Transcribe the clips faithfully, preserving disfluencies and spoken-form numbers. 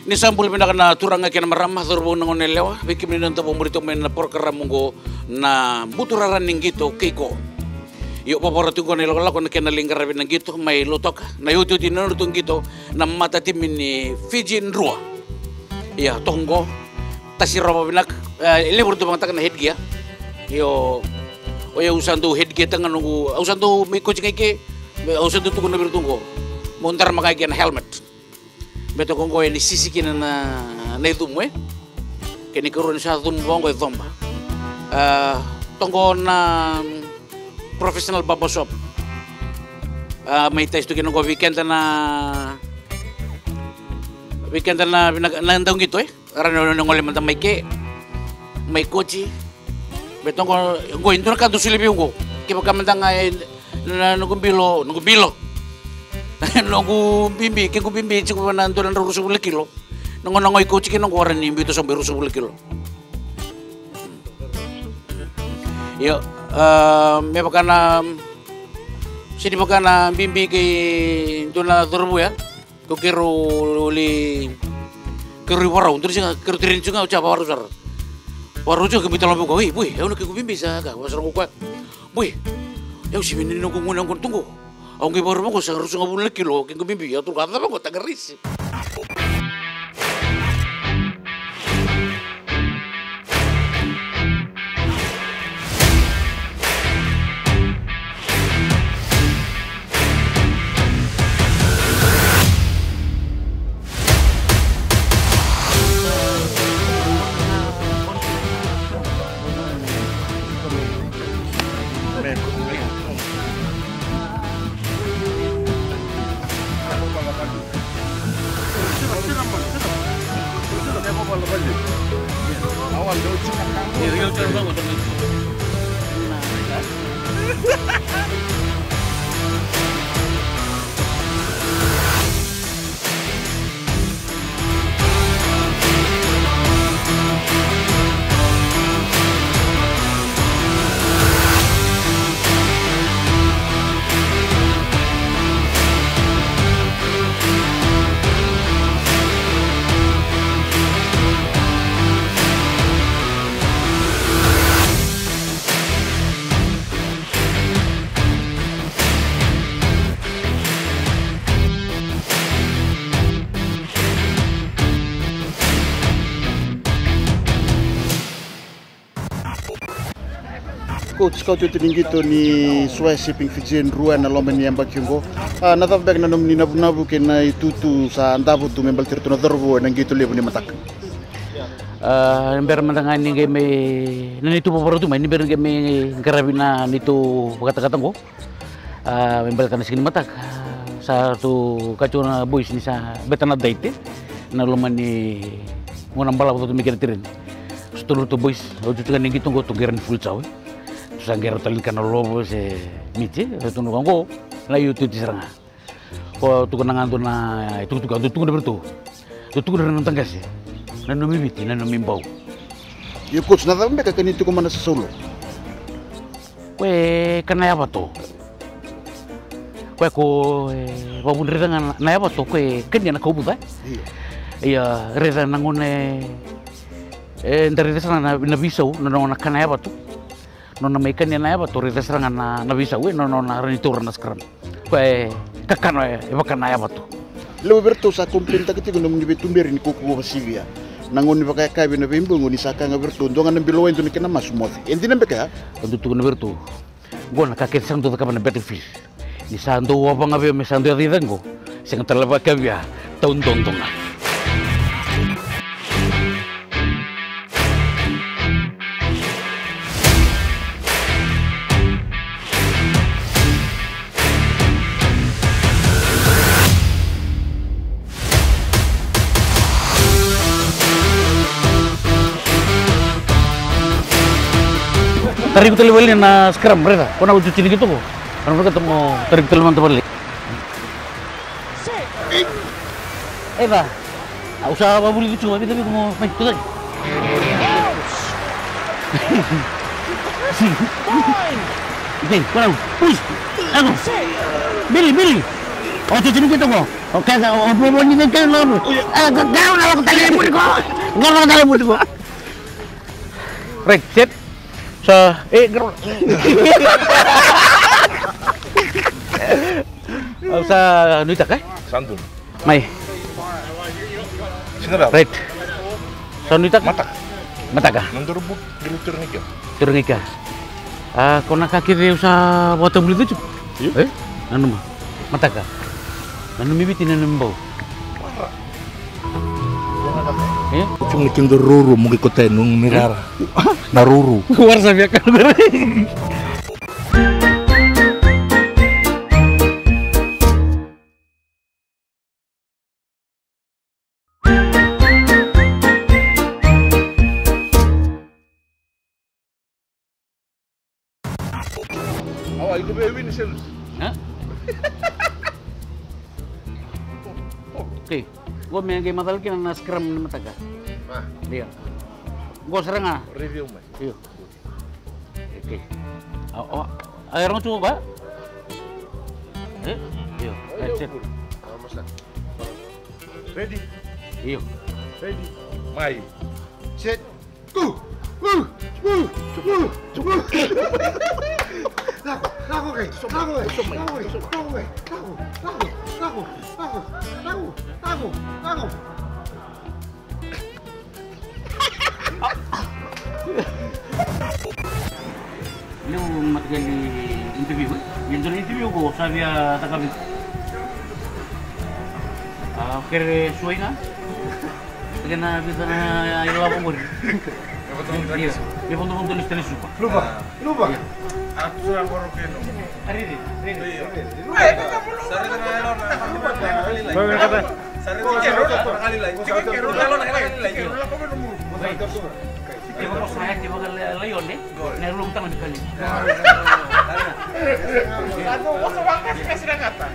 Ni sampul pindah na turanga kena maramah turbo nangon lewa bikin ni nanta pemberito men na porkara mungo na buturaran ning gitu keiko. Yuk papora tunggu nelo lako na kena lingkar nang gitu may lotok na yutu tinur tung gitu na mata tim ni Fijin Rua. Ya tonggo tasiro binak lebur tu bang tak na headgear. Yo oya usan tu headgear tangan nunggu usan tu may coaching ke usan tu tunggu na bertunggu. Montar makai kena helmet. Beto kongko ini sisi kina na na itu mue, kini kurun satu bongko itu tomba. Tongko na profesional babo shop. May tes tu kina ko weekend na weekend na nandang gitu eh. Karena nongol mantang may ke, may koci. Beto ko ko itu na kanto silipi ko. Kipa kamantang ay nugumbilo nugumbilo. Nunggu bimbi, kiko bimbi cukup nanti dan ratus sepuluh kilo. Nunggu nunggu ikut cikin nunggu orang ini itu sampai ratus sepuluh kilo. Yo, me pakana, sini pakana bimbi ke itu na turbu ya. Kau kiru li kiru warau, terus yang kiru tirin juga ucap waru sar. Waru juga kita lampu kau, wih, ya udah kiko bimbi sah, kau wasar kau, wih, ya usi ini nunggu nunggu tunggu. Ang iba rin mo kung sa harus nga bulan kilo, kung kumimbi, atong kata mo ko, tagaris. Coach kau tu tinggi tu ni suai shipping Fijin Rua na lomen yang bakyungo. Na tahu baik na nom ni nabu nabu kena itu tu sa antabu tu membal tirtu na dorbo nang gitu lebu ni matak. Ember mantangan ni game nani tu poporo tu main ember game karabina ni tu kata-kata ko. Membal kana sini matak. Satu kacuna boys ni sa betana daite na lomen ni ngonam bala tu mikir tirin. Setulur tu boys, ojo tu kan ni gitu go tu geran full cawe. Sanggero tali kana lobo se miti itu nunggu la yutu di seranga ko tu kenangan tu na itu tu tu tu bertu tu tu dengan tanggas na no miti na no mimbau yo coach na tambe ka kanito ko man sa solo we kana ya bato ko ko babun reda na ya bato ko kenya na ko buda iya reda nangone eh ndari desa na na bisau na na kana ya bato nona maikan ya na ba tori serangan na na bisa we nona na renitur na skram kue kakan we ibakan na ba to lo berto sa komplenta kiti gono ngi betumber ni kuku basivia nangon ni bakay kabe na bimbo ngoni saka nga berto ndonga na bilo endo ni kana masumothi endi na beka untuk tu na berto gona ka ket santo ka na benefice ni santo wa nga be me santo ya dengo sing talaba ka bia taun dondonga. Tarik betul balik na scrum mereka, kau nak cuci gitu kok? Karena mereka ketemu tarik betul mantap balik. Eh bah, usah apa boleh lucu, tapi tapi mau main tu kan? Ini, kau nak, push, aku, beli beli, Oh, tutunin gitu kok. Oke, oh, mau ini kan lo. Eh, kau kalau tali pun kok. Enggak tali pun kok. Rek, set. Sa, eh, gerol. Sa nuita kah? Santun. Mai. Sinara. Right. Sa nuita Mata. Mata kah? Nandur buk dulu turun ika. Turun ika. Ah, kau nak kaki dia usah buat beli tu? Eh, anu mah. Mata kah? Anu mibitin anu mbau. Eh? Cuma king ruru mungkin kota nung mirar. Naruru. Keluar saya kan. Awak itu bewin sih. Hah? Oke, gua main game matal kina na scrum na mataga. Nah, Dia. Gua serang ah. review mas. Iyo. Oke. Oh, oh. Ayo orang coba. Eh? Iyo. Headset. Ready, Iyo. ready. Mai. Set. Go. Woo. Woo. Woo. Woo. Lago, lago kay. Lago kay. Lago kay. Lago kay. Lago. Lago. Lago. Lago. Lago. Lago. Lago. Lu matagal di interview. Yung doon interview ko, sabi ah tagabi. Ah, kere suway nga. Taga na bisa na ilaw mo rin. Iya, dia pun tuh tulis tulis suka. Lupa. Lupa. Aku sudah korokeno. Hari ini, hari ini. Eh, kamu lu. Sari tengah elon. Bagaimana kata? Sari tengah elon kali lagi. Jika kero elon kali lagi. Dia mau saya dia bakal leon deh. Nerung tangan di kali. Aduh, wasa wakas kasih dah kata.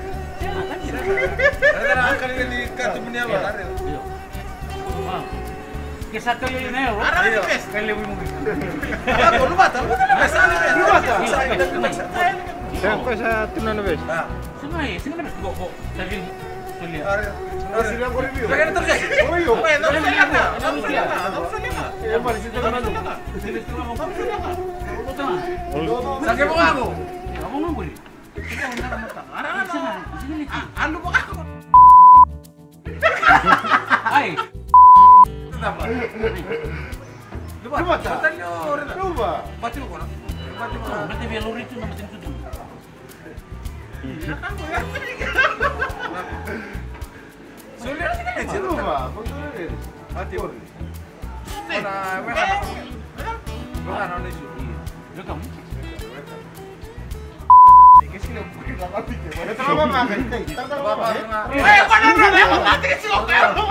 Ada kali ini kartu punya apa? Iya. Wah. Kisah kali ini ya, bro. Ada di pes. Kali lebih mungkin. Aku lupa tahu. Pes ada pes. Lupa. Sampai sa tunan bes. Nah, Sengaja, sengaja kok kok tadi tulis. Masih dia ko review. pengen terus. Oh iyo. Eh, enggak usah lihat. Enggak usah lihat. Enggak usah lihat. Eh, mari situ na nalo. Tulis tuh mau kamu siapa? Kamu tengah. Sakit mau aku. Kamu ngomong ini. Kita undang mata. Ada di sana. Di sini nih. Anu mau aku. Hai. Kenapa? Lupa. Lupa tak? Batalyo. Lupa. Baca ko na. Baca ko na. Berarti biar luri itu nama tim itu. Sulit sih kan itu. Lupa. Pagtuloy. Baca ko. Ora, wala. Wala na ni. Lu kamu? Kasi lang po yung lamati ko. Ito na ba mga kay? Tanda ba ba? Eh, wala na na. Lamati kasi ko.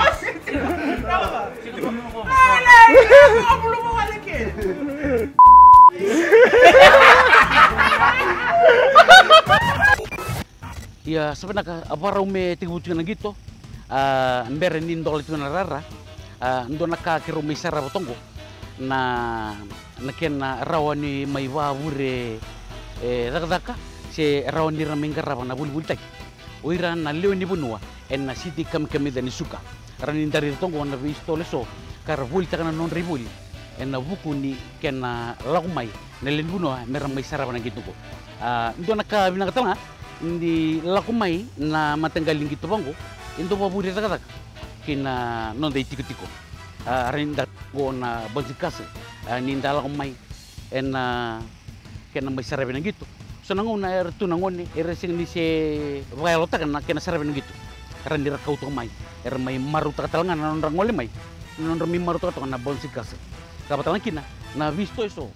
Ya sebenarnya apa raume tibutin gitu. Ah, mbere nindol itu narara. Ah, ndo naka kiro misara botongo. Na nakena rawani mai wure eh daka se rawani ramengara bana bulbul tai. Oira na leo ni bunua en na siti kam kam da ni suka. Rani dari tongo na visto leso kar vulta kana non ribuli. En na buku ni kena lagumai na len bunua meram mai sara bana gitu ko. Ah, ndo naka binakatanga ndi lakumai na matanggaling gitu bango indo baburi taka taka kina non dei tiko tiko uh, rinda go na bangkase uh, ninda lakumai en uh, kena mai sarabe na gitu so nanguna er tu nangone er sing ni se valo taka na kena sarabe na gitu randira kau to mai er mai maru taka talangan non rangole mai non mi maru taka na bangkase kapatalan kina na visto eso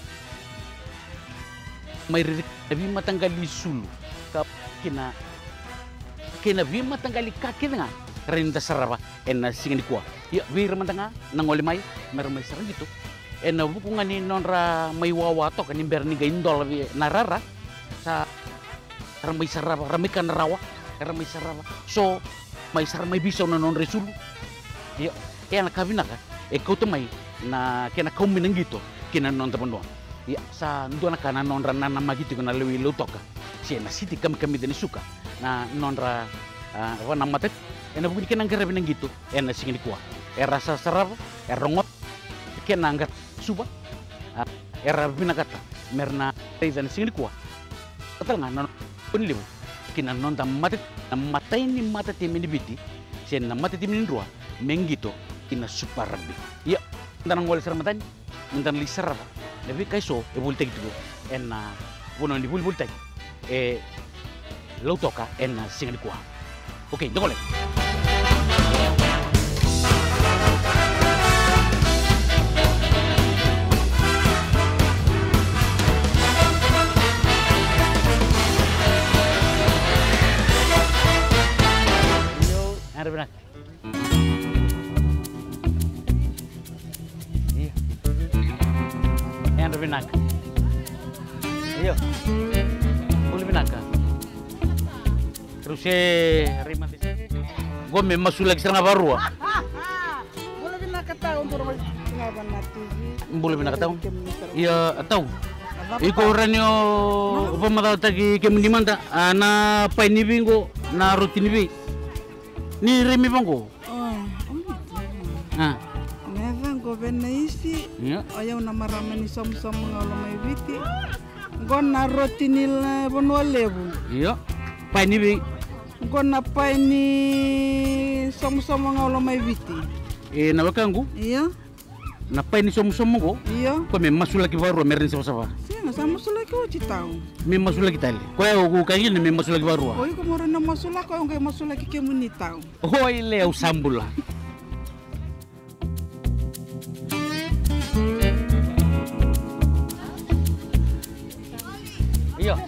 mai ri matanggali sulu kina kina bima tanggali kaki nga rinda saraba en singin kuah ya bir mantanga nangoli mai mer mai sarang gitu en bukungan ni nonra mai wawa to kan ber ni gaindol narara sa ramai saraba ramai kan rawa ramai saraba so mai sar mai bisa non resulu ya ya na kabina ka e kau mai na kena kau minang gitu kina non teman doang ya sa ndo na kana non rana na magiti ko na lewi lutoka siya na siti kami kami din suka na nonra apa nama tet ena bukti kenang kera binang gitu ena singin kuah era rasa serap era rongot kenang gat suba era binakata merna teisan singin kuah betul nggak non pun libu kina non tam mata mata ini mata tim ini biti sen mata tim ini dua menggito kina super rabi ya ntar ngol sermatan ntar liser apa lebih kaiso e bulte gitu ena bunon di bul bulte e lo toka ena singin kuah oke dongole ada benar. Iya. Yang ada benar. Iya. Boleh benar kan? Terus eh rima di sini. Gue memang masuk lagi serang baru. Boleh benar kata untuk ngawan mati. Boleh benar kata. Iya, tahu. Iko ranyo pematau tagi kemendimanta na pai ni bingo na rutin bi. Ni remi bangko. Oh. Ah. Neva go bena isi. Ya. Ayaw na marami ni som-som ngalo may biti. Go na rotinil bonwa lebu. Iya. Pai ni bi. Go na pai ni som-som ngalo may biti. Eh na wakangu. Iya. Na pai ni som-som ko. Iya. Ko me masuk lagi baru merin sama-sama. Sino sama sulaki ko citaw. Me masuk lagi tali. Ko ya ko kayin me masuk lagi baru. Oy ko moro na masula ko yung masulaki ke munitaw. Oh ile usambula. Iya.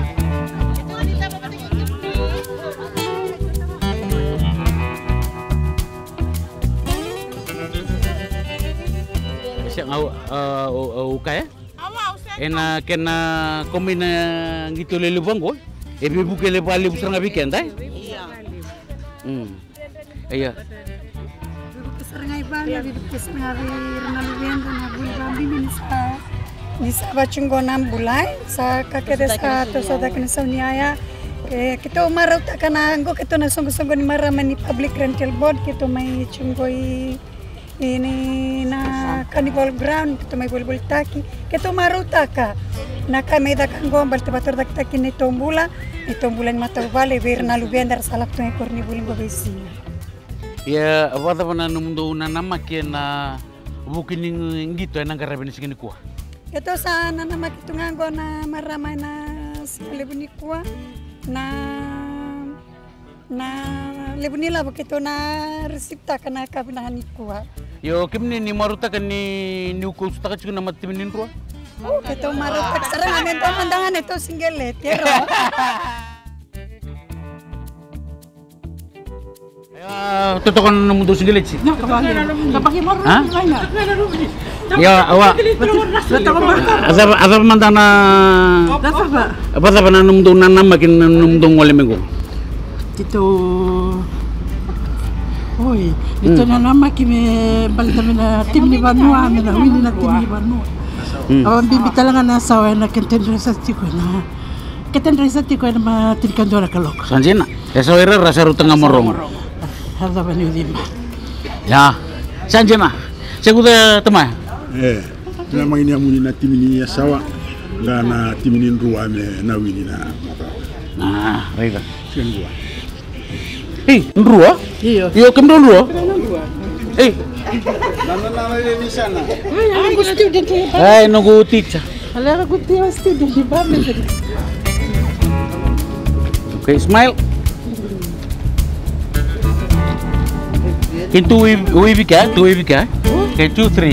Siang au au kaya? Ena kena komina gitu lele bangko. Ebe buke le bali busang abi kenta. Iya. Hmm. Iya. Serengai bala di kesenari renal vendo na bulbambi minisa. Nisa bachungo nam bulai sa kakede sa to sa dakna sauniaya. Eh kito marau takana ngo kito na songo-songo ni maramani public rental board kito may chungoi ini na carnival ground kito may bulbul taki kito marau taka na kami da kango balte bator dak taki ni tombula ni tombula ni mata vale ver na lubendar salak to korni bulingo besi. Ya, apa mana numdo na nama na bukining gitu na garabin sigini kuah. Ito sa na nama kito ngango na maramay na silibuni kuah na na libunila bakito na resipta kana kabinahan ni kuah. Yo kimni ni maruta kan ni ni uko suta kacik na matiminin ruah. Oh, kito marutak sarang amin to mandangan ito single tero. Ya, totokan numdo single sih. Kapaki moro Ha? na. Ya, awa. Azab azab mandana. Dapat ba? Apa apa na numdo na nama kin numdo ngole mengo. Dito Oy, dito na nama kime balita na tim ni Banua, na wini na tim ni Banua. Awan bibita lang na sawa na kentendra sa tiko na. Kentendra sa tiko na matirikandora kalok. Sanjena, esa era rasa rutang morong. Hada ba ni Udima? Ya, sanjena. Seguda tema. Eh, memang ini yang muni na timini ya sawa. Nga na timinin ruwa me na wini na. Nah, rega. Sian ruwa. Eh, nrua? Iyo. Yo kem nrua? Eh, Nana nana di sana. Ay, ako student eh. ay nunggu teacher. Ala ako tiya student di ba? Okay, smile. In two wavy ka, two wavy ka. Okay, two, three.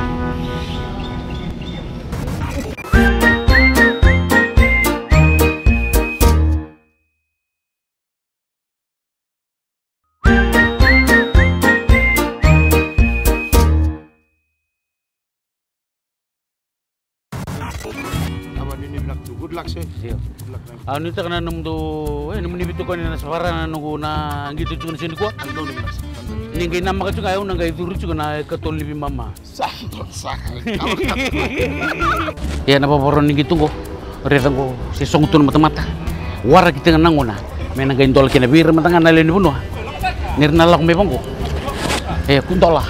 Good luck sir. Ano ito ka na nung do, eh, naman ibito ko na nasapara na nung na gitu juga sini kuah. Ninggay nama ka juga ayaw nanggay turu juga na katol ni mama. Sakit sakit. Ya napaparon ni gitu ko. Retang ko si songtun mata-mata. Wara kita nga nangona. Mena gain tol kena bir mantangan nalen ni bunuh. Nirna lak me bangko. Eh kuntola.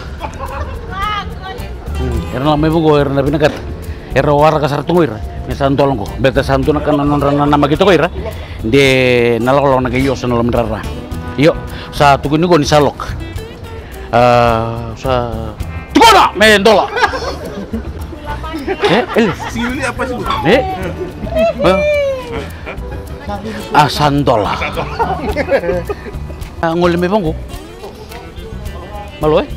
Erna me bangko erna binakat. Erna wara kasar tunguir. Misan tolong ko. Beta santu nak kanan rana nama kita ko ira. De nalok nak yo sana lam rara. Yo sa tugu ni ko ni salok. Ah sa tukona me ndola. Eh el. Sili apa sih? Eh. Ah sandola. Ngol me bangko. Malo eh.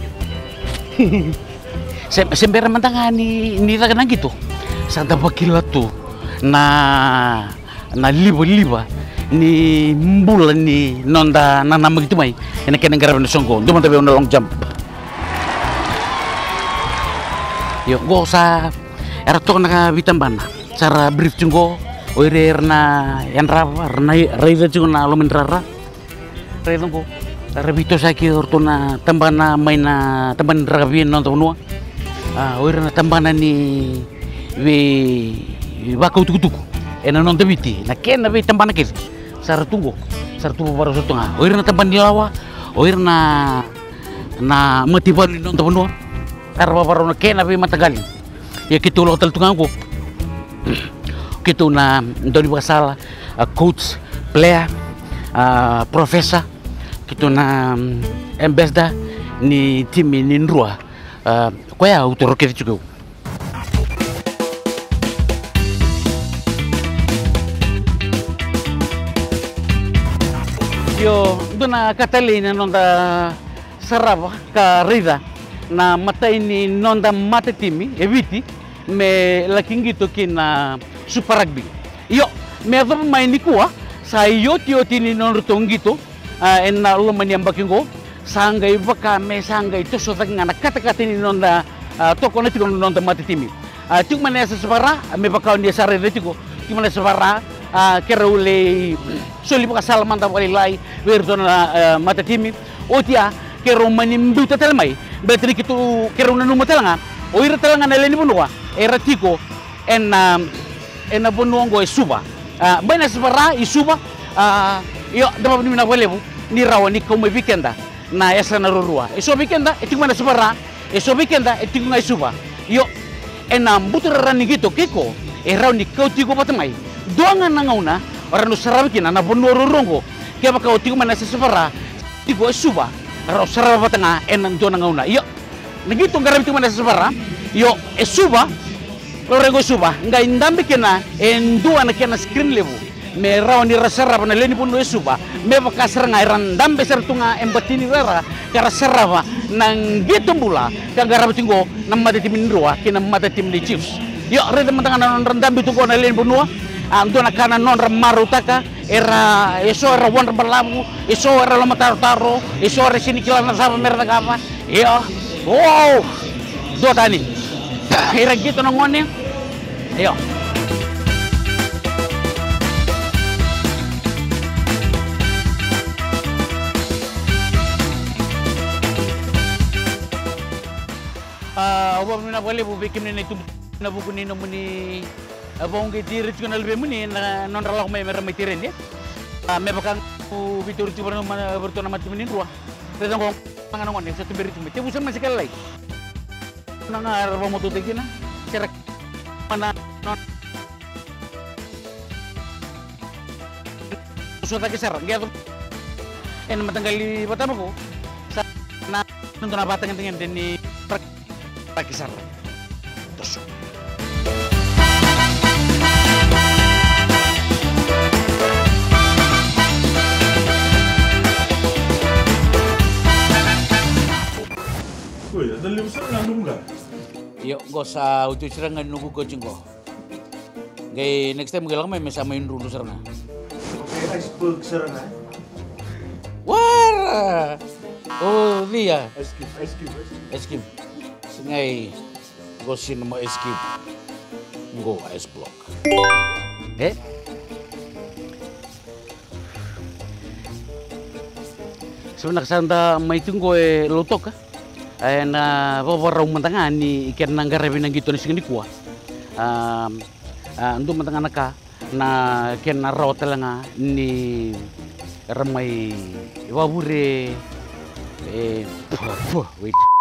Sembera mantangan ni ni tak nang gitu. Santa bakila tu na na liba liba ni mbula ni nonda na nama gitu mai. Ena kena garap ni songko. Tu mata be long jump. Yo go sa era to na bitambana. Cara brief junggo oire erna yan rava erna reida jungo na lomen rara. Reida go. Rebito saki ortona tambana maina tamban ragabien non tonua. Ah oire na tambana ni we bakau tuku-tuku. Ena non tebiti. Na kena we tambana kir. Sar tunggu. Sar tunggu baru sotonga. Oire na tamban dilawa. Oire na na matibali non tonua. Arba baru na kena we matagali. Ya kitu lo hotel tungangu. Kitu na ndoni basala coach, player, uh, professor. Kitu na ambassador ni timi ni nrua. Uh, kwa ya utoroke juga. Yo dona Catalina nonda sarava ka rida na mata ini nonda mata timi eviti me lakingito kina super rugby. Yo me ado main ni kuah sa yo tio tini non rutongito uh, en na lo maniam bakingo sangai baka me sangai to so ngana kata-kata ni nonda uh, to kono tiko nonda mata timi. Uh, tik mana sesebara me bakau dia sare retiko tik mana sebara uh, kera ule soli baka sal manta wali lai werdona uh, mata timi otia kero manim duta telmai betri kitu kero nanu matelanga oira telanga naleni bunwa era tiko en uh, en abonongo e suba uh, bana sebara i suba uh, yo dama ni na walebu ni rawa ni como weekenda na esa na rurua eso weekenda e tik mana sebara eso weekenda e tik ngai suba yo en ambutra rani gitu kiko e raw ni kau tiko patamai doanga nangauna orang nu sarawikina na bonoro rongo kaya baka otigo mana sesebara tigo e suba raw sarawa patanga en dona ngauna yo nagito garab tigo mana sesebara yo e suba lorego suba ngai ndambi kena en dua na kena screen levu me raw ni rasara na leni pun e suba me baka seranga ran ndambe sertunga embatini rara kara sarawa nang gitu bula ka garab tigo na mata timin roa kena mata tim ni chiefs yo reda matanga na ndambi tugo na leni punua ando na kana non marutaka era eso era wan balamu eso era lama taro taro eso era sini kila na sama merda kapa yo wow do tani era gitu nongone yo ah obo mina boleh bu bikin ni tu na buku ni nomuni abang kita rich kenal lebih muni non ralok me meramai tiren ya. Me bakal bitur tu baru mana bertuan nama timin ruah. Kita ngomong mangan ngomong satu beri cuma. Cebu sama sekali lagi. Nang arba motor tegi na. Cerak mana non. Sudah kisar. Dia tu. En matanggali pertama ko. Na nonton apa tangan-tangan deni prakisar. Terus. Wih, ada lima sen ngandung nggak? Yo, gak usah utuh serangan nunggu coaching ko. Gay next time galang may mesamain dulu serangan. Oke, iceberg serangan. Wah, oh dia. Escape, escape, Escape. Singay, go sin mo escape. Go ice block. Eh? Sebenarnya santa may tunggu e lotok ka. Ay na babarang mantangan ni ikan nanggarebi nang gitu ni sing kuah. Um, uh, untuk mantangan naka na ken na raw talanga ni ramai wabure eh wait